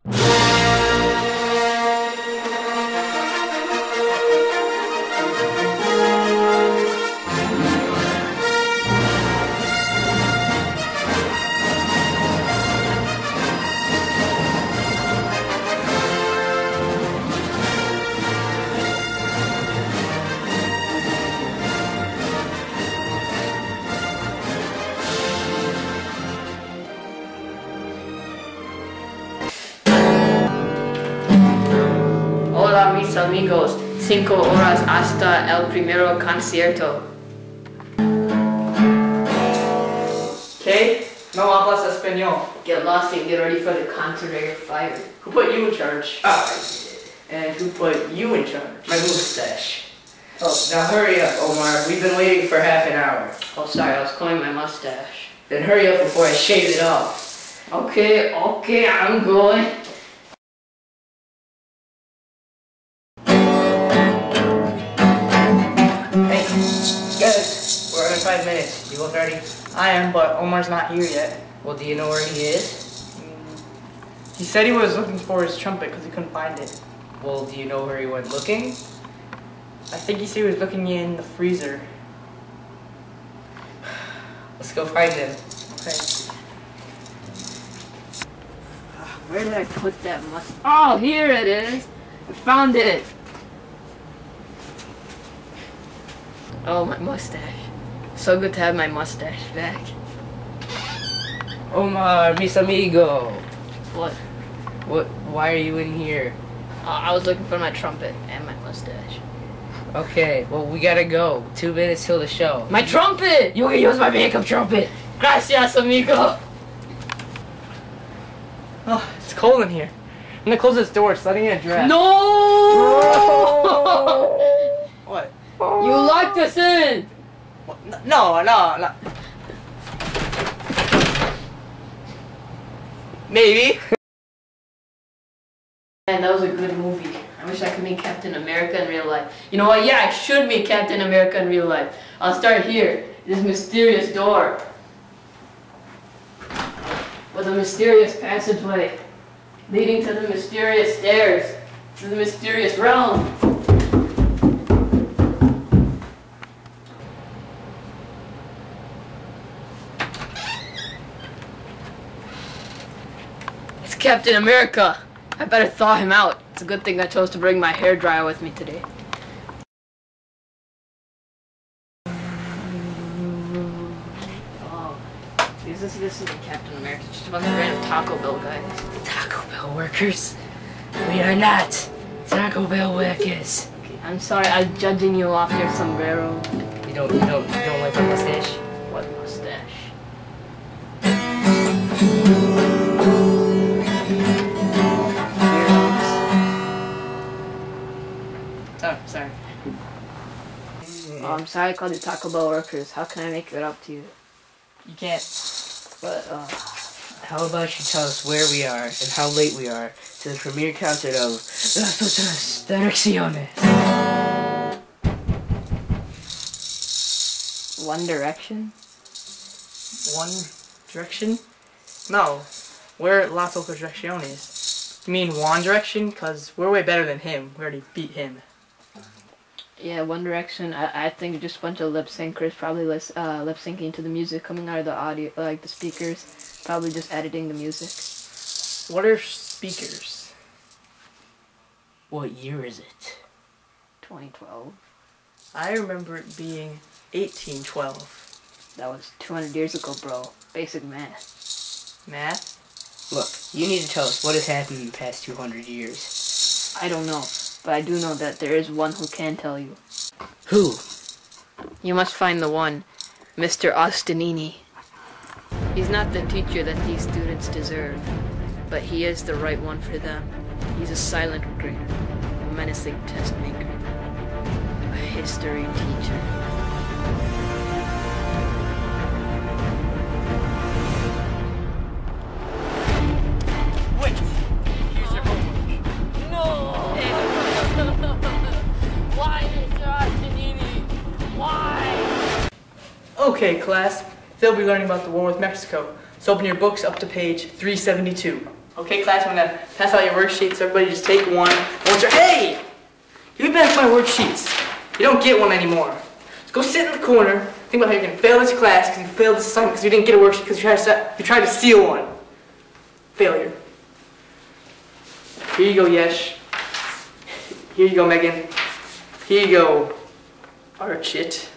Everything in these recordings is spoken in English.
Hola mis amigos, 5 horas hasta el primero concierto. Okay? No hablas español. Get lost and get ready for the concert or you're fired. Who put you in charge? Oh, I did it. And who put you in charge? My mustache. Oh, now hurry up, Omar. We've been waiting for half an hour. Oh, sorry, I was combing my mustache. Then hurry up before I shave it off. Okay, I'm going. Hey, guys, we're in 5 minutes. You look ready? I am, but Omar's not here yet. Well, do you know where he is? He said he was looking for his trumpet because he couldn't find it. Well, do you know where he went looking? I think he said he was looking in the freezer. Let's go find him. Okay. Where did I put that mustache? Oh, here it is! I found it! Oh, my mustache. So good to have my mustache back. Omar, mis amigo. What? Why are you in here? I was looking for my trumpet and my mustache. Okay, well, we gotta go. 2 minutes till the show. My trumpet! You can use my makeup trumpet! Gracias, amigo! Oh, it's cold in here. I'm gonna close this door. It's letting in a draft. No! What? You locked us in! What? No. Maybe. Man, that was a good movie. I wish I could meet Captain America in real life. You know what? Yeah, I should meet Captain America in real life. I'll start here. This mysterious door. With a mysterious passageway. Leading to the mysterious stairs. To the mysterious realm. It's Captain America. I better thaw him out. It's a good thing I chose to bring my hairdryer with me today. Oh, this isn't Captain America. It's just a bunch of random Taco Bell guys. Taco Bell workers? We are not Taco Bell workers. Okay, I'm sorry. I'm judging you off your sombrero. You don't like my mustache? What mustache? Oh, sorry. Oh, I'm sorry I called you Taco Bell workers. How can I make it up to you? You can't. But, How about you tell us where we are and how late we are to the premiere concert of Las Otras Direcciones? One Direction? One Direction? No. We're Las Otras Direcciones. You mean One Direction? Because we're way better than him. We already beat him. Yeah, One Direction. I think just a bunch of lip syncers, probably lip syncing to the music coming out of the audio, like the speakers. Probably just editing the music. What are speakers? What year is it? 2012. I remember it being 1812. That was 200 years ago, bro. Basic math. Math? Look, you need to tell us what has happened in the past 200 years. I don't know, but I do know that there is one who can tell you. Who? You must find the one, Mr. Ostinini. He's not the teacher that these students deserve, but he is the right one for them. He's a silent grader, a menacing test maker, a history teacher. Wait! Here's your homework. No! Why, Mr. Ostinini? Why? Okay, class. They'll be learning about the war with Mexico. So open your books up to page 372. Okay, class, I'm gonna pass out your worksheets. Everybody just take one. Hey! You passed my worksheets. You don't get one anymore. Just go sit in the corner. Think about how you're gonna fail this class because you failed this assignment because you didn't get a worksheet because you tried to steal one. Failure. Here you go, Yesh. Here you go, Megan. Here you go, Archit.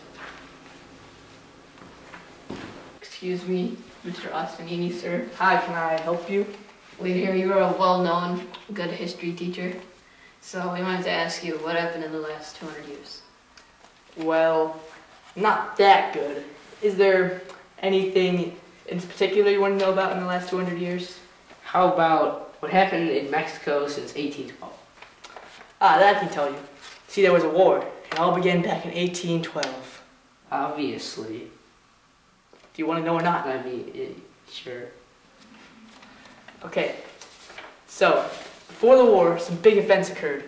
Excuse me, Mr. Ostanini, sir. Hi, can I help you? We hear you are a well-known, good history teacher. So we wanted to ask you, what happened in the last 200 years? Well, not that good. Is there anything in particular you want to know about in the last 200 years? How about what happened in Mexico since 1812? Ah, that I can tell you. See, there was a war. It all began back in 1812. Obviously. Do you want to know or not? I mean, sure. Okay. So, before the war, some big events occurred.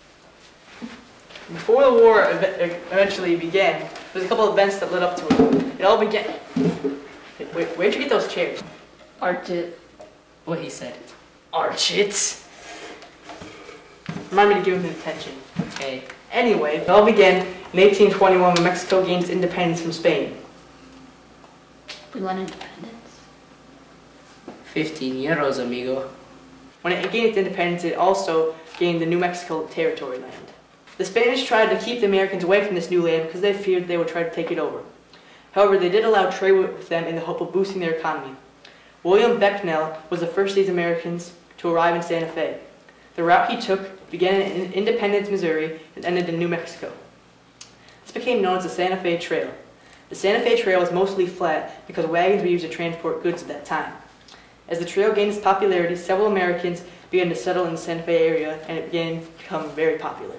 Before the war eventually began, there's a couple of events that led up to it. It all began... Wait, where'd you get those chairs? Archit. What he said. Archit! Remind me to give him attention. Okay. Anyway, it all began in 1821 when Mexico gained its independence from Spain. We want independence. 15 euros, amigo. When it gained its independence, it also gained the New Mexico territory land. The Spanish tried to keep the Americans away from this new land because they feared they would try to take it over. However, they did allow trade with them in the hope of boosting their economy. William Becknell was the first of these Americans to arrive in Santa Fe. The route he took began in Independence, Missouri, and ended in New Mexico. This became known as the Santa Fe Trail. The Santa Fe Trail was mostly flat because wagons were used to transport goods at that time. As the trail gained its popularity, several Americans began to settle in the Santa Fe area, and it began to become very popular.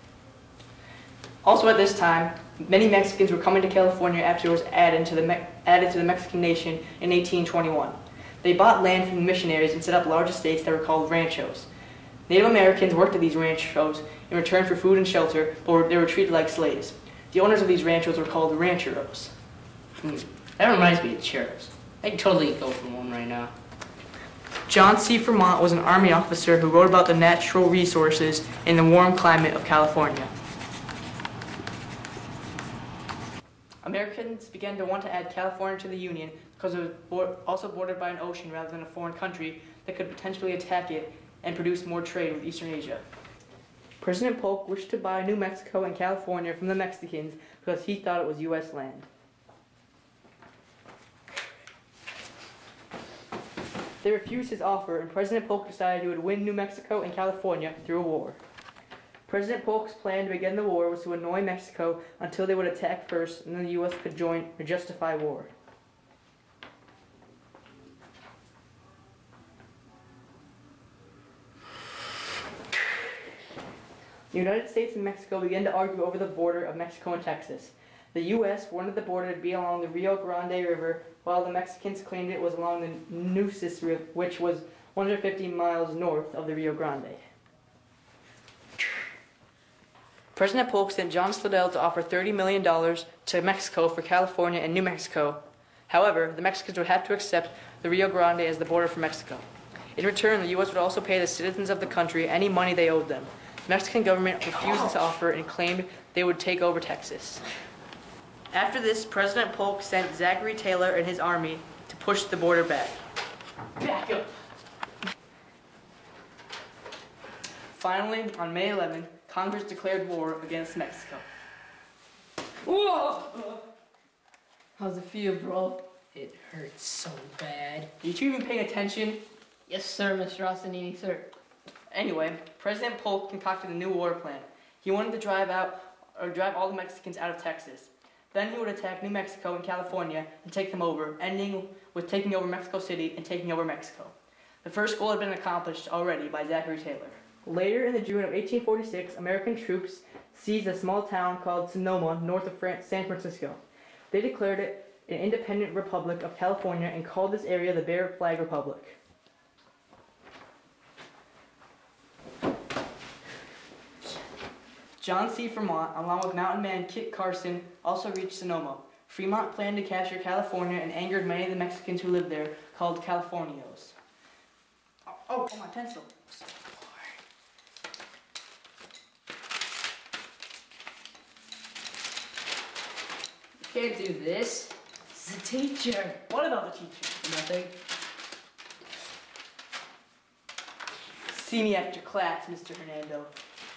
Also at this time, many Mexicans were coming to California after it was added to the Mexican nation in 1821. They bought land from the missionaries and set up large estates that were called ranchos. Native Americans worked at these ranchos in return for food and shelter, but they were treated like slaves. The owners of these ranchos were called rancheros. That reminds me of churros. I can totally go for one right now. John C. Fremont was an Army officer who wrote about the natural resources in the warm climate of California. Americans began to want to add California to the Union because it was also bordered by an ocean rather than a foreign country that could potentially attack it and produce more trade with Eastern Asia. President Polk wished to buy New Mexico and California from the Mexicans because he thought it was U.S. land. They refused his offer, and President Polk decided he would win New Mexico and California through a war. President Polk's plan to begin the war was to annoy Mexico until they would attack first, and then the U.S. could join or justify war. The United States and Mexico began to argue over the border of Mexico and Texas. The U.S. wanted the border to be along the Rio Grande River, while the Mexicans claimed it was along the Nueces River, which was 150 miles north of the Rio Grande. President Polk sent John Slidell to offer $30 million to Mexico for California and New Mexico. However, the Mexicans would have to accept the Rio Grande as the border for Mexico. In return, the U.S. would also pay the citizens of the country any money they owed them. The Mexican government refused this offer and claimed they would take over Texas. After this, President Polk sent Zachary Taylor and his army to push the border back. Back up! Finally, on May 11th, Congress declared war against Mexico. Whoa! How's it feel, bro? It hurts so bad. Are you two even paying attention? Yes, sir, Mr. Ostanini, sir. Anyway, President Polk concocted a new war plan. He wanted to drive all the Mexicans out of Texas. Then he would attack New Mexico and California and take them over, ending with taking over Mexico City and taking over Mexico. The first goal had been accomplished already by Zachary Taylor. Later in the June of 1846, American troops seized a small town called Sonoma, north of San Francisco. They declared it an independent republic of California and called this area the Bear Flag Republic. John C. Fremont, along with mountain man Kit Carson, also reached Sonoma. Fremont planned to capture California and angered many of the Mexicans who lived there, called Californios. Oh, my pencil. You can't do this. It's the teacher. What about the teacher? Nothing. See me after class, Mr. Hernando.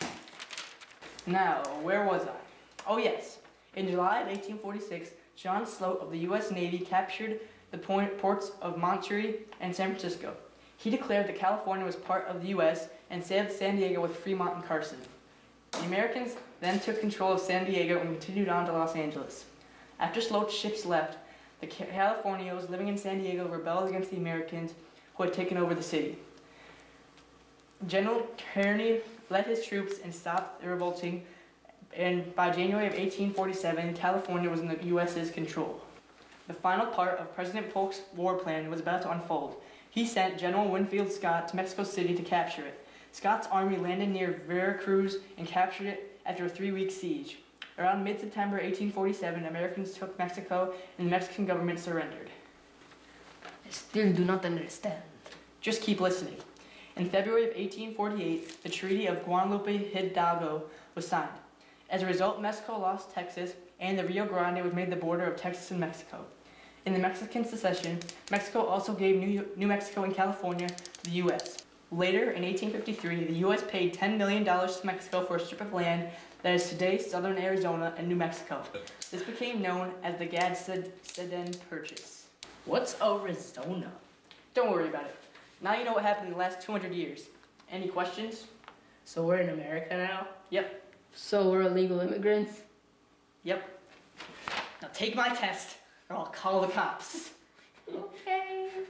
Now, where was I? Oh yes, in July of 1846, John Sloat of the U.S. Navy captured the ports of Monterey and San Francisco. He declared that California was part of the U.S. and sailed to San Diego with Fremont and Carson. The Americans then took control of San Diego and continued on to Los Angeles. After Sloat's ships left, the Californios living in San Diego rebelled against the Americans who had taken over the city. General Kearny led his troops and stopped the revolting, and by January of 1847, California was in the U.S.'s control. The final part of President Polk's war plan was about to unfold. He sent General Winfield Scott to Mexico City to capture it. Scott's army landed near Veracruz and captured it after a 3-week siege. Around mid-September 1847, Americans took Mexico and the Mexican government surrendered. I still do not understand. Just keep listening. In February of 1848, the Treaty of Guadalupe Hidalgo was signed. As a result, Mexico lost Texas, and the Rio Grande was made the border of Texas and Mexico. In the Mexican secession, Mexico also gave New Mexico and California to the U.S. Later, in 1853, the U.S. paid $10 million to Mexico for a strip of land that is today southern Arizona and New Mexico. This became known as the Gadsden Purchase. What's Arizona? Don't worry about it. Now you know what happened in the last 200 years. Any questions? So we're in America now? Yep. So we're illegal immigrants? Yep. Now take my test, or I'll call the cops. Okay.